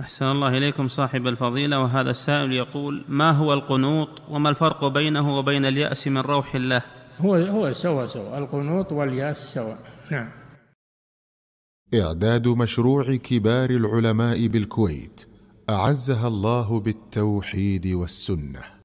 أحسن الله إليكم صاحب الفضيلة. وهذا السائل يقول: ما هو القنوط وما الفرق بينه وبين اليأس من روح الله؟ هو سوا القنوط واليأس سوا. نعم. إعداد مشروع كبار العلماء بالكويت أعزها الله بالتوحيد والسنة.